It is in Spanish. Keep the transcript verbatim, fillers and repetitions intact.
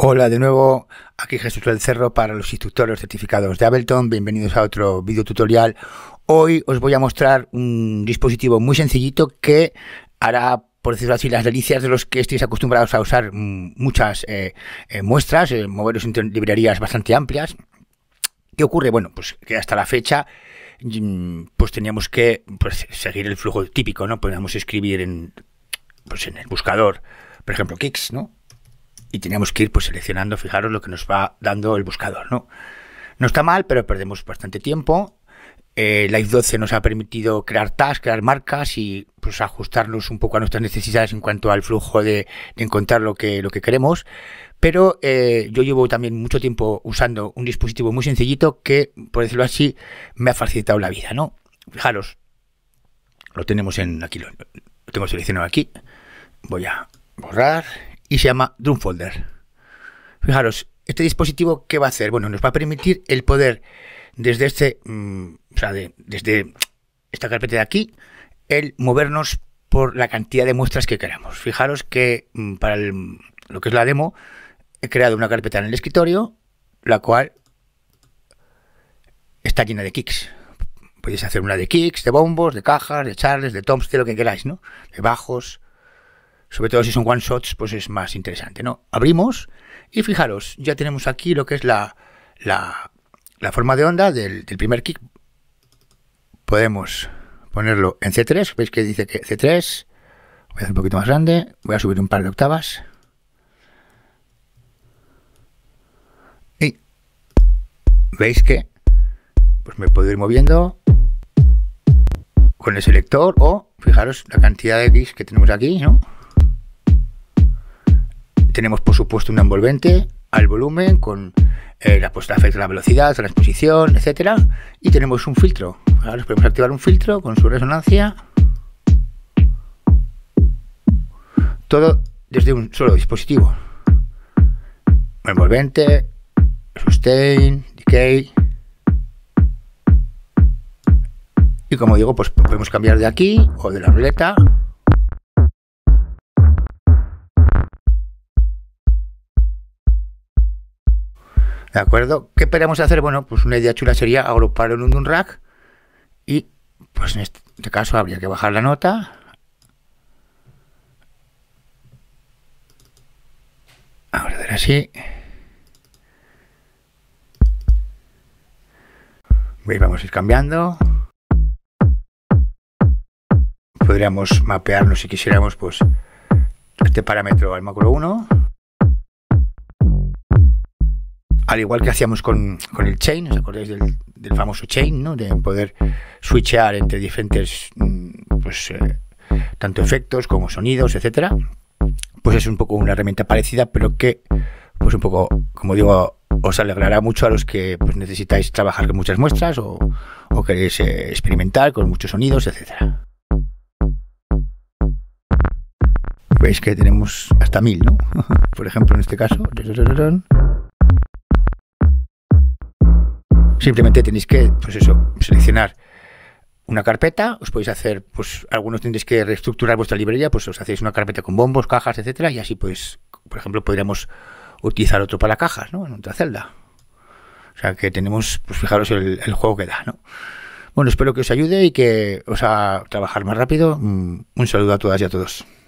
Hola de nuevo, aquí Jesús del Cerro para los instructores certificados de Ableton. Bienvenidos a otro video tutorial. Hoy os voy a mostrar un dispositivo muy sencillito que hará, por decirlo así, las delicias de los que estéis acostumbrados a usar muchas eh, eh, muestras, eh, moveros entre librerías bastante amplias. ¿Qué ocurre? Bueno, pues que hasta la fecha pues teníamos que pues, seguir el flujo típico, ¿no? Podíamos escribir en, pues, en el buscador, por ejemplo, Kicks, ¿no? Y teníamos que ir pues seleccionando, fijaros lo que nos va dando el buscador, ¿no? No está mal, pero perdemos bastante tiempo. Eh, Live doce nos ha permitido crear tags, crear marcas y pues ajustarnos un poco a nuestras necesidades en cuanto al flujo de, de encontrar lo que, lo que queremos. Pero eh, yo llevo también mucho tiempo usando un dispositivo muy sencillito que, por decirlo así, me ha facilitado la vida, ¿no? Fijaros, lo tenemos en aquí, lo, lo tengo seleccionado aquí. Voy a borrar. Y se llama Drumfolder. Fijaros, este dispositivo, ¿qué va a hacer? Bueno, nos va a permitir el poder desde este, mmm, o sea, de, desde esta carpeta de aquí, el movernos por la cantidad de muestras que queramos. Fijaros que mmm, para el, lo que es la demo, he creado una carpeta en el escritorio, la cual está llena de kicks. Podéis hacer una de kicks, de bombos, de cajas, de charles, de toms, de lo que queráis, ¿no? De bajos. Sobre todo si son one shots, pues es más interesante, ¿no? Abrimos y fijaros, ya tenemos aquí lo que es la, la, la forma de onda del, del primer kick. Podemos ponerlo en C tres, veis que dice que C tres. Voy a hacer un poquito más grande, voy a subir un par de octavas. Y veis que pues me puedo ir moviendo con el selector o, fijaros, la cantidad de kicks que tenemos aquí, ¿no? Tenemos, por supuesto, un envolvente al volumen con eh, la puesta de efecto, la velocidad, transposición, etcétera. Y tenemos un filtro. Ahora podemos activar un filtro con su resonancia. Todo desde un solo dispositivo. Envolvente, sustain, decay. Y como digo, pues podemos cambiar de aquí o de la ruleta. ¿De acuerdo? ¿Qué podemos hacer? Bueno, pues una idea chula sería agruparlo en un rack y pues en este caso habría que bajar la nota. Ahora hacer así. Y vamos a ir cambiando. Podríamos mapearnos si quisiéramos pues este parámetro al macro uno. Al igual que hacíamos con, con el chain, ¿os acordáis del, del famoso chain, ¿no? De poder switchear entre diferentes, pues, eh, tanto efectos como sonidos, etcétera. Pues es un poco una herramienta parecida, pero que, pues un poco, como digo, os alegrará mucho a los que pues, necesitáis trabajar con muchas muestras o, o queréis eh, experimentar con muchos sonidos, etcétera. Veis que tenemos hasta mil, ¿no? Por ejemplo, en este caso. Simplemente tenéis que, pues eso, seleccionar una carpeta, os podéis hacer, pues algunos tendréis que reestructurar vuestra librería, pues os hacéis una carpeta con bombos, cajas, etcétera, y así pues, por ejemplo, podríamos utilizar otro para cajas, ¿no? En otra celda. O sea que tenemos, pues fijaros el, el juego que da, ¿no? Bueno, espero que os ayude y que os haga trabajar más rápido. Un saludo a todas y a todos.